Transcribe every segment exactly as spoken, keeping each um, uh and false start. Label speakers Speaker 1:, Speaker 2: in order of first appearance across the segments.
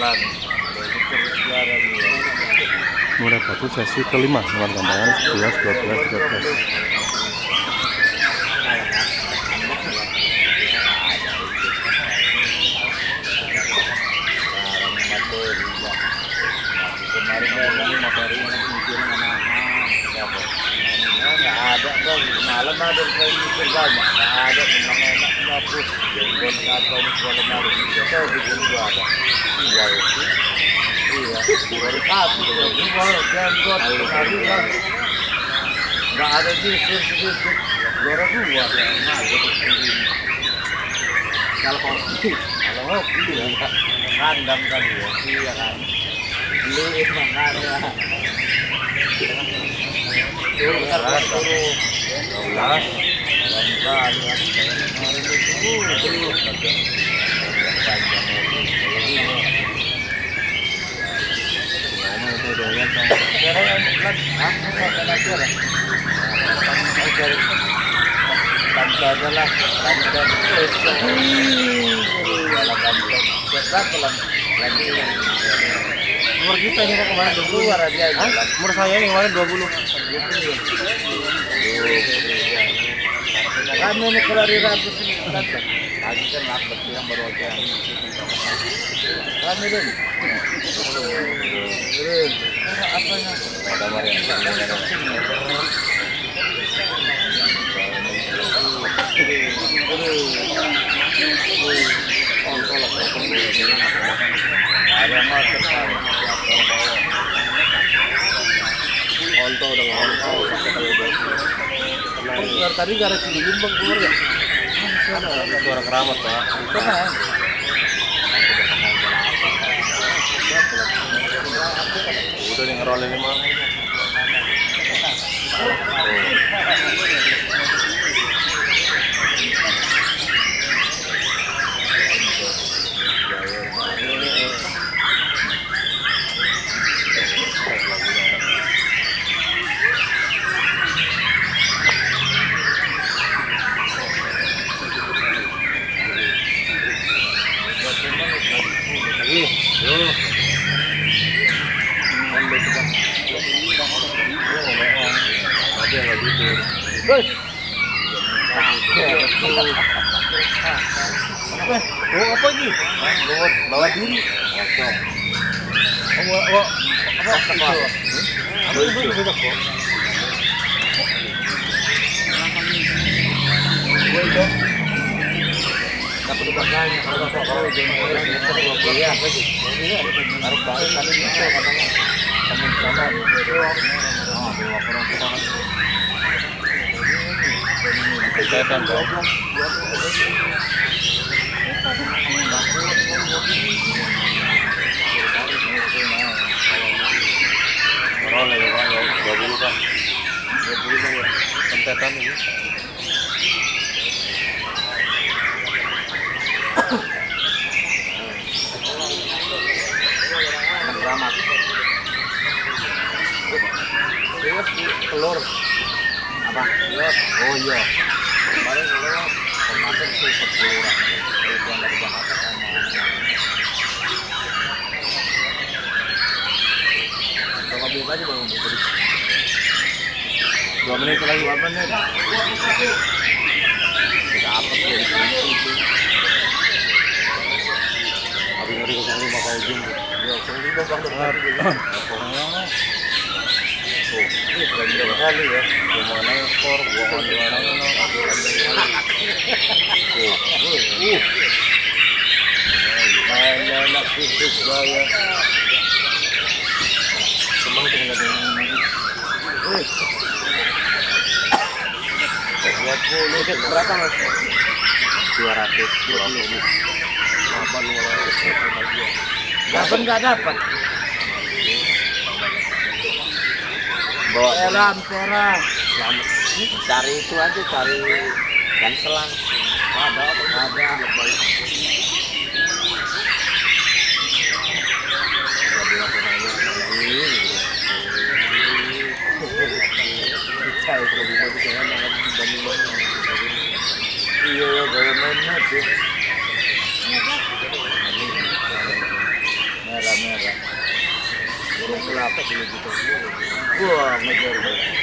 Speaker 1: jalan. Jalan
Speaker 2: Murai Batu sesi kelima lawan Gampangan sebelas, dua belas, tiga belas.
Speaker 1: kemarin ini materi yang mikir anak-anak nggak ada bang, malam ada yang mikir banyak, nggak ada memang enak ngapus jenggon atau segala macam itu tahu bikin itu ada iya itu iya dua satu dua jenggot tadi kan nggak ada disir sedikit dua dua nah jadi kalau hoki kalau hoki ya kandang kan ya iya kan beli makanya turun harga turun belas kemarin itu belum umur kita ini kemarin dua puluh aja.
Speaker 2: Umur saya ini kemarin dua puluh.
Speaker 1: Kami ini kalau di ratus ini kan tadi kan lambat yang baru aja. Kami dulu. Apanya? Ada Maria. Ada motor kan. Onto dengan onto pakai tadi gara cililin bang keluar ya?
Speaker 2: Suara keramat pak.
Speaker 1: Pernah.
Speaker 2: Udah nih ngerolin ini mah.
Speaker 1: Oh apa ini? Bawa bawa diri. Oh, oh, apa? Apa? Apa itu beda kok? Itu. Dapat baganya kalau kalau kalau iya lagi. Harus balik tadi itu katanya. Kamu sama itu. Oh, bawa orang kita kan.
Speaker 2: Kesehatan dong. Roleh ya pak, dua puluh pak, dua puluh pak ya, kentetan ini.
Speaker 1: Anak keramat. Telur. Apa? Oh iya. Kemarin kalau kemarin tuh sepuluh orang. Itu yang dari Jakarta sama. Coba beli aja bang.
Speaker 2: Dua menit lagi.
Speaker 1: Dua menit. Kita apa sih di sini itu?
Speaker 2: Habis dari kosong lima kau ujung.
Speaker 1: Ya, kau ini bang bang. Pokoknya. Oh, ini berapa kali ya?
Speaker 2: Gimana ekor, buangan di mana?
Speaker 1: Uh, uh, anak khusus saya.
Speaker 2: Semang tinggal di
Speaker 1: Uh, dua puluh berapa mas?
Speaker 2: dua ratus dua puluh.
Speaker 1: Apa lu dapat nggak dapat? Bawa peran peran. Cari itu aja, cari ikan selang. Ada ada. Iya ya, gaya mainnya tuh. kelapa dulu gitu. Wah, ngejar.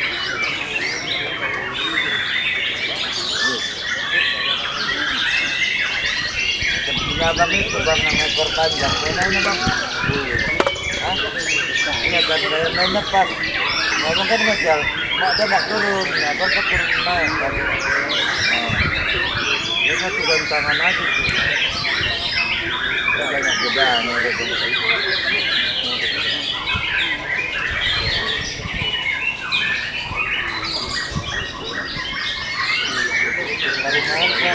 Speaker 1: Sebetulnya bang itu bang yang ekor panjang, mainnya bang. Hah? Ini kan saya mainnya pas. Ngomong kan ngejar, mak dia mak turun, ya kan saya turun naik kan. Dia satu gantangan aja tuh. Banyak beda nih. Dari mana kan?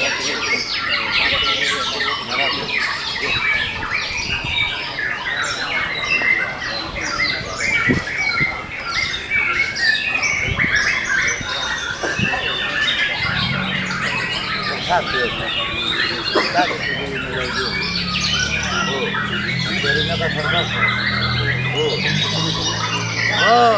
Speaker 1: Satu, satu mulai dulu. Oh, jarinya kasar kasar. Oh, oh,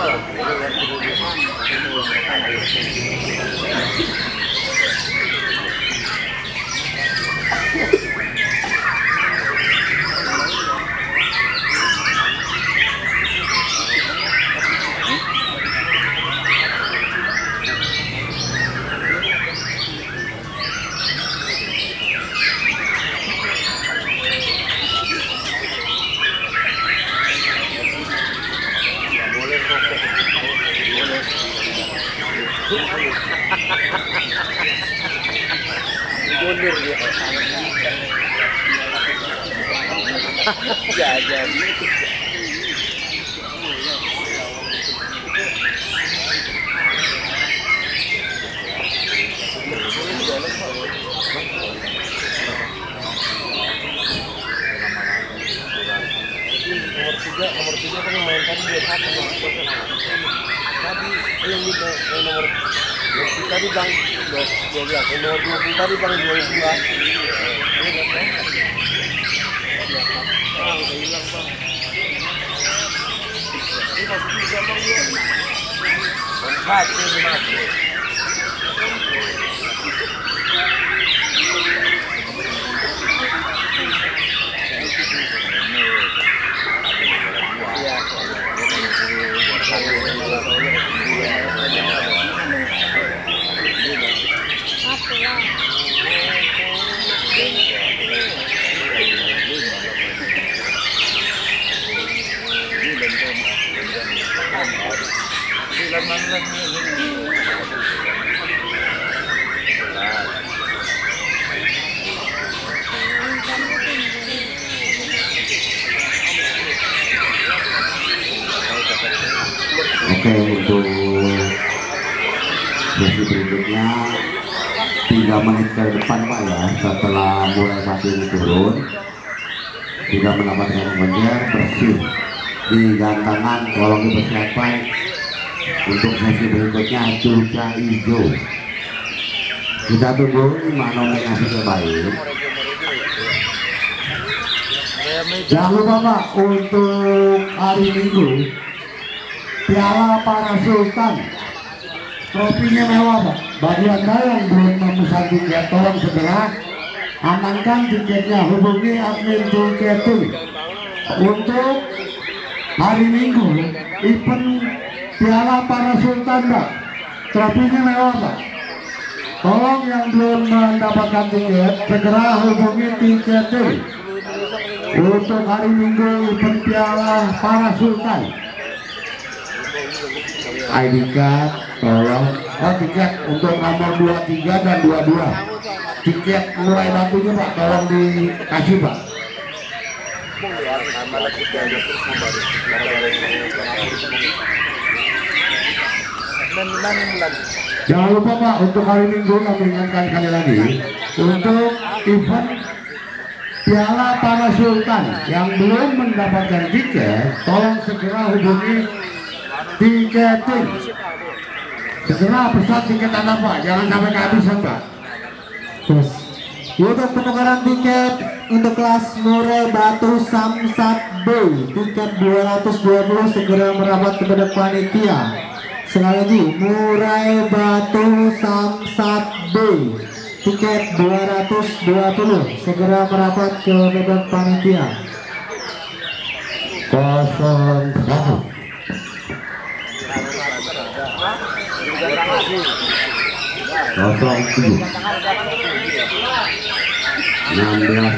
Speaker 1: mundur dia. Jajan. Nomor tiga, nomor tiga kan main tadi dia satu tadi yang di nomor tadi bang dua belas, nomor dua puluh tadi bang dua puluh dua. Ah, udah hilang bang. Ini masih tiga bang dia. Satu ini masih.
Speaker 3: Oke, untuk sesi berikutnya tiga menit ke depan Pak ya, setelah mulai batu ini turun sudah mendapatkan mengejar bersih di gantangan, tolong dipersiapkan untuk sesi berikutnya cuaca hijau. Kita tunggu mana nominasi terbaik. Jangan lupa Pak, untuk hari Minggu Piala Para Sultan, trofinya mewah Pak. Bagi Anda yang belum memesan tiket, tolong segera amankan tiketnya, hubungi admin tiketing. Untuk hari Minggu event Piala Para Sultan Pak, trofinya mewah Pak. Tolong yang belum mendapatkan tiket segera hubungi tiketing. Untuk hari Minggu event Piala Para Sultan, I D card tolong, oh tiket untuk nomor dua puluh tiga dan dua puluh dua, tiket mulai batunya Pak tolong dikasih Pak. Jangan lupa Pak, untuk hari Minggu kami ingatkan sekali lagi untuk event Piala Para Sultan yang belum mendapatkan tiket tolong segera hubungi tiketing. Segera pesan tiket Anda Pak, jangan sampai kehabisan Pak.
Speaker 4: Terus untuk penukaran tiket untuk kelas Murai Batu Samsat B, tiket dua ratus dua puluh segera merapat kepada panitia. Sekali lagi, Murai Batu Samsat B, tiket dua ratus dua puluh segera merapat ke medan panitia.
Speaker 3: Kos kosong satu. Kosong tujuh. Enam belas.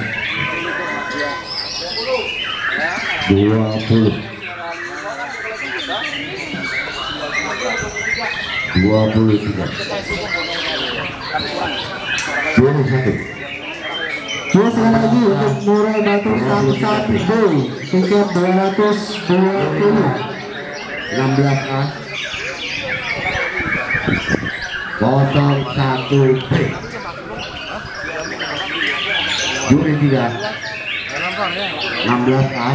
Speaker 3: Dua puluh. Dua puluh tiga. Dua puluh satu.
Speaker 4: Ya, sekali lagi untuk Murai Batu Samsat B tiket dua ratus dua puluh.
Speaker 3: Enam belas A. Kosong satu B. Juri tiga. Enam belas A.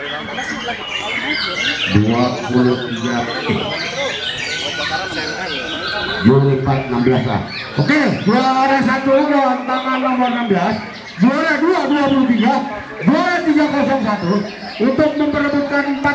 Speaker 3: Dua puluh tiga B. Juri empat enam belas A.
Speaker 4: Oke, dua orang satu lawan tangan nomor enam belas. Juara dua dua puluh tiga, juara tiga nol satu untuk memperebutkan